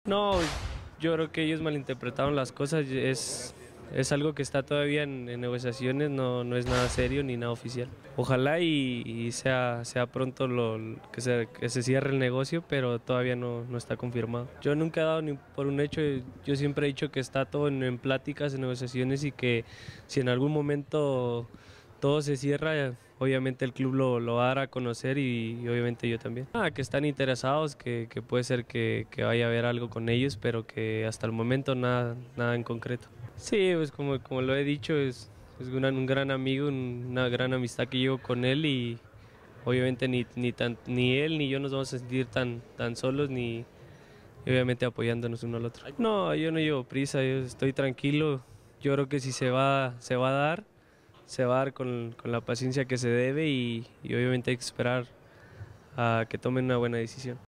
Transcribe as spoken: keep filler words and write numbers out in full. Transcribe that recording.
No, yo creo que ellos malinterpretaron las cosas, es, es algo que está todavía en, en negociaciones, no, no es nada serio ni nada oficial. Ojalá y, y sea, sea pronto lo, que, se, que se cierre el negocio, pero todavía no, no está confirmado. Yo nunca he dado ni por un hecho, yo siempre he dicho que está todo en, en pláticas, en negociaciones y que si en algún momento todo se cierra, obviamente el club lo, lo va a dar a conocer y, y obviamente yo también. Ah, que están interesados, que, que puede ser que, que vaya a haber algo con ellos, pero que hasta el momento nada, nada en concreto. Sí, pues como, como lo he dicho, es, es un, gran, un gran amigo, una gran amistad que llevo con él y obviamente ni, ni, tan, ni él ni yo nos vamos a sentir tan, tan solos ni obviamente apoyándonos uno al otro. No, yo no llevo prisa, yo estoy tranquilo, yo creo que si se va, se va a dar se va a dar con, con la paciencia que se debe y, y obviamente hay que esperar a que tomen una buena decisión.